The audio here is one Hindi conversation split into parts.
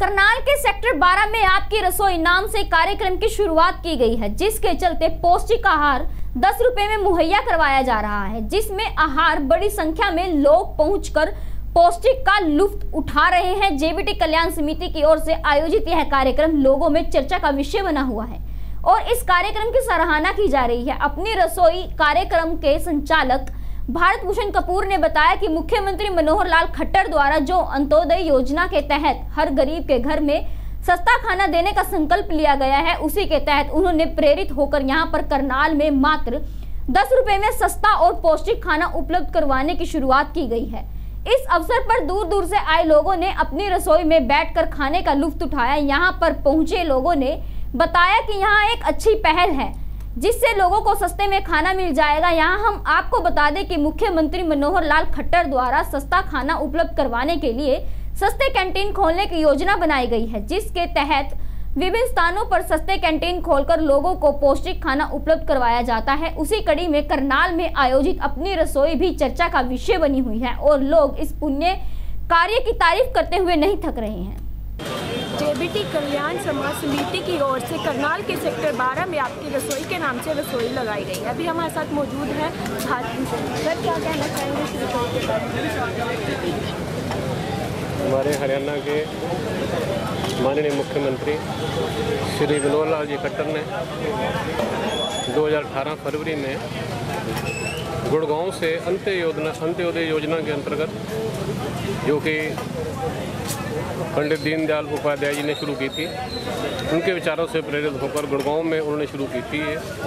करनाल के सेक्टर 12 में आपकी रसोई नाम से कार्यक्रम की शुरुआत की गई है, जिसके चलते पौष्टिक आहार 10 रुपए में मुहैया करवाया जा रहा है, जिसमें आहार बड़ी संख्या में लोग पहुंचकर पौष्टिक का लुत्फ उठा रहे हैं। जेबीटी कल्याण समिति की ओर से आयोजित यह कार्यक्रम लोगों में चर्चा का विषय बना हुआ है और इस कार्यक्रम की सराहना की जा रही है। अपनी रसोई कार्यक्रम के संचालक भारत भूषण कपूर ने बताया कि मुख्यमंत्री मनोहर लाल खट्टर द्वारा जो अंत्योदय योजना के तहत हर गरीब के घर में सस्ता खाना देने का संकल्प लिया गया है, उसी के तहत उन्होंने प्रेरित होकर यहां पर करनाल में मात्र 10 रुपए में सस्ता और पौष्टिक खाना उपलब्ध करवाने की शुरुआत की गई है। इस अवसर पर दूर दूर से आए लोगों ने अपनी रसोई में बैठकर खाने का लुत्फ उठाया। यहाँ पर पहुंचे लोगों ने बताया कि यहाँ एक अच्छी पहल है जिससे लोगों को सस्ते में खाना मिल जाएगा। यहाँ हम आपको बता दें कि मुख्यमंत्री मनोहर लाल खट्टर द्वारा सस्ता खाना उपलब्ध करवाने के लिए सस्ते कैंटीन खोलने की योजना बनाई गई है, जिसके तहत विभिन्न स्थानों पर सस्ते कैंटीन खोलकर लोगों को पौष्टिक खाना उपलब्ध करवाया जाता है। उसी कड़ी में करनाल में आयोजित अपनी रसोई भी चर्चा का विषय बनी हुई है और लोग इस पुण्य कार्य की तारीफ करते हुए नहीं थक रहे हैं। जेबीटी कल्याण समाज समिति की ओर से करनाल के सेक्टर 12 में आपकी रसोई के नाम से रसोई लगाई गई है। अभी हमारे साथ मौजूद है छात्र। सर, क्या कहना चाहेंगे इस रसोई के बारे में? हमारे हरियाणा के माननीय मुख्यमंत्री श्री मनोहर लाल जी खट्टर ने 2018 फरवरी में गुड़गांव से अंत्योदय योजना के अंतर्गत, जो कि पंडित दीनदयाल उपाध्याय जी ने शुरू की थी, उनके विचारों से प्रेरित होकर गुड़गांव में उन्होंने शुरू की थी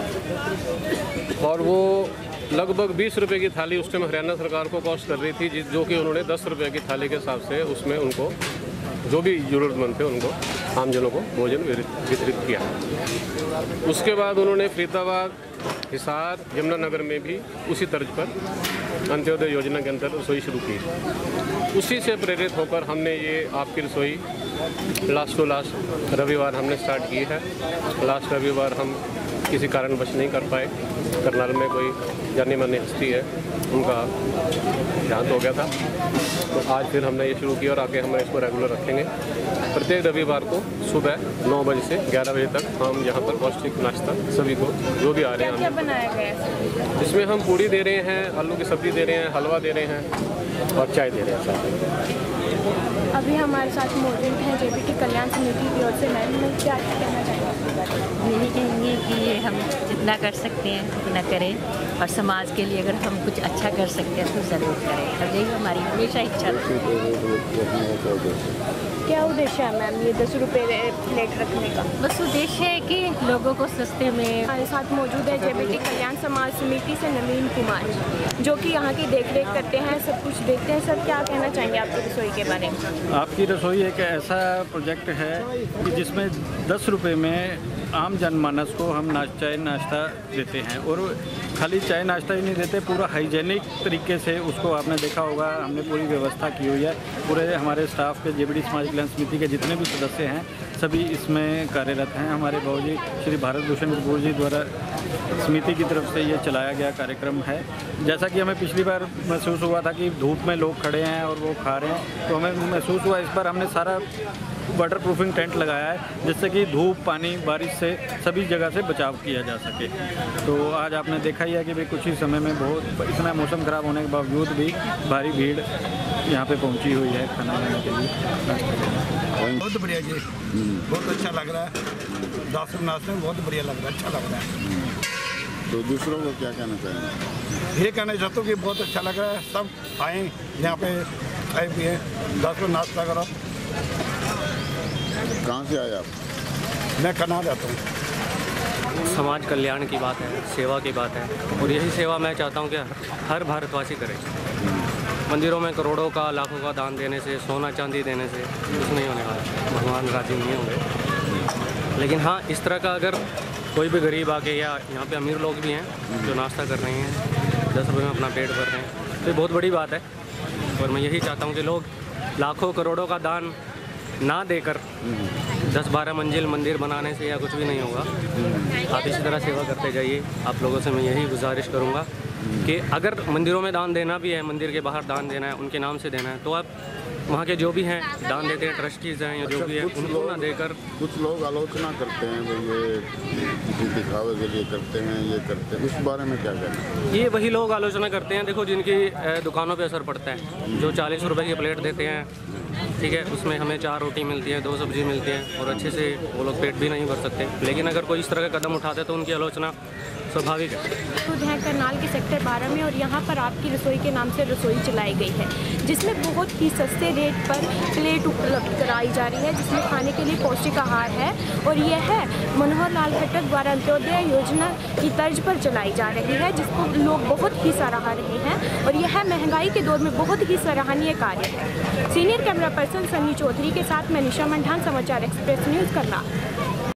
और वो लगभग 20 रुपये की थाली उस टाइम हरियाणा सरकार को कॉस्ट कर रही थी, जो कि उन्होंने 10 रुपये की थाली के हिसाब से उसमें उनको जो भी ज़रूरतमंद थे उनको आमजनों को भोजन वितरित किया। उसके बाद उन्होंने फरीदाबाद, हिसार, यमुनानगर में भी उसी तर्ज पर अंत्योदय योजना के अंतर्गत रसोई शुरू की। उसी से प्रेरित होकर हमने ये आपकी रसोई लास्ट टू लास्ट रविवार हमने स्टार्ट की है। लास्ट रविवार हम किसी कारणवश नहीं कर पाए। करनाल में कोई जानी मानी हस्ती है, उनका देहांत हो गया था, तो आज फिर हमने ये शुरू किया और आगे हम इसको रेगुलर रखेंगे। प्रत्येक रविवार को सुबह 9 बजे से 11 बजे तक हम यहाँ पर पौष्टिक नाश्ता सभी को जो भी आ रहे हैं। क्या बनाया गया है? इसमें हम पूड़ी दे रहे हैं, आलू की सब्ज़ी दे रहे हैं, हलवा दे रहे हैं और चाय दे रहे हैं साथ। अभी हमारे साथ मौजूद हैं जेबीटी कल्याण समिति की ओर से। मैम, क्या कहना चाहेंगे? यही कहेंगे कि ये हम जितना कर सकते हैं उतना करें और समाज के लिए अगर हम कुछ अच्छा कर सकते हैं तो ज़रूर करें। अब यही हमारी हमेशा इच्छा है। क्या उद्देश्य है मैम ये 10 रुपये प्लेट रखने का? बस उद्देश्य है कि लोगों को सस्ते में। हमारे साथ मौजूद है जेबीटी कल्याण समाज समिति से नवीन कुमार, जो कि यहाँ की देखरेख करते हैं, सब कुछ देखते हैं। सर, क्या कहना चाहेंगे आपकी रसोई के बारे में? आपकी रसोई एक ऐसा प्रोजेक्ट है कि जिसमें 10 रुपये में आम जनमानस को हम चाय नाश्ता देते हैं और खाली चाय नाश्ता ही नहीं देते, पूरा हाइजेनिक तरीके से उसको आपने देखा होगा, हमने पूरी व्यवस्था की हुई है। पूरे हमारे स्टाफ के जेबीटी समाज कल्याण समिति के जितने भी सदस्य हैं सभी इसमें कार्यरत हैं। हमारे बाबूजी श्री भारत भूषण कपूर जी द्वारा समिति की तरफ से ये चलाया गया कार्यक्रम है। जैसा कि हमें पिछली बार महसूस हुआ था कि धूप में लोग खड़े हैं और वो खा रहे हैं, तो हमें महसूस हुआ इस बार हमने सारा वाटर प्रूफिंग टेंट लगाया है, जिससे कि धूप, पानी, बारिश से सभी जगह से बचाव किया जा सके। तो आज आपने देखा ही है कि भाई कुछ ही समय में बहुत इतना मौसम ख़राब होने के बावजूद भी भारी भीड़ यहाँ पे पहुँची हुई है खाना खाने के लिए। बहुत बढ़िया जी, बहुत अच्छा लग रहा है। 10 नाश्ते में बहुत बढ़िया लग रहा है, अच्छा लग रहा है। तो दूसरों को क्या कहना चाहेंगे? ये कहना चाहता हूँ कि बहुत अच्छा लग रहा है, सब आएँ यहाँ पे, खाए पिए, 10 रुपये नाश्ता करो। कहाँ से आए आप? मैं करनाल जाता हूँ। समाज कल्याण की बात है, सेवा की बात है और यही सेवा मैं चाहता हूँ कि हर भारतवासी करे। मंदिरों में करोड़ों का, लाखों का दान देने से, सोना चांदी देने से कुछ नहीं होने वाला, भगवान राजी नहीं होंगे। लेकिन हाँ, इस तरह का अगर कोई भी गरीब आके, या यहाँ पे अमीर लोग भी हैं जो नाश्ता कर रहे हैं, 10 रुपये में अपना पेट भर रहे हैं, तो ये बहुत बड़ी बात है। और मैं यही चाहता हूँ कि लोग लाखों करोड़ों का दान ना देकर 10-12 मंजिल मंदिर बनाने से या कुछ भी नहीं होगा। आप इसी तरह सेवा करते जाइए। आप लोगों से मैं यही गुजारिश करूँगा कि अगर मंदिरों में दान देना भी है, मंदिर के बाहर दान देना है, उनके नाम से देना है, तो आप वहाँ के जो भी हैं दान देते हैं, ट्रस्टीज हैं या जो भी है, उनको ना देकर कुछ लोग आलोचना करते हैं भाई ये किसी दिखावे के लिए करते हैं, ये करते हैं, इस बारे में क्या कहना है? ये वही लोग आलोचना करते हैं, देखो जिनकी दुकानों पे असर पड़ता है, जो 40 रुपए की प्लेट देते हैं, ठीक है, उसमें हमें 4 रोटी मिलती है, 2 सब्जी मिलती है और अच्छे से वो लोग पेट भी नहीं भर सकते। लेकिन अगर कोई इस तरह का कदम उठाते तो उनकी आलोचना स्वाभाविक है। खुद हैं करनाल के सेक्टर 12 में और यहाँ पर आपकी रसोई के नाम से रसोई चलाई गई है, जिसमें बहुत ही सस्ते रेट पर प्लेट उपलब्ध कराई जा रही है, जिसमें खाने के लिए पौष्टिक आहार है और यह है मनोहर लाल खट्टर द्वारा अंत्योदय योजना की तर्ज पर चलाई जा रही है, जिसको लोग बहुत ही सराह रहे हैं और यह महंगाई के दौर में बहुत ही सराहनीय कार्य है। Senior camera person Sunny Chaudhary के साथ मैं निशा मंडान, समाचार एक्सप्रेस न्यूज़ करनाल।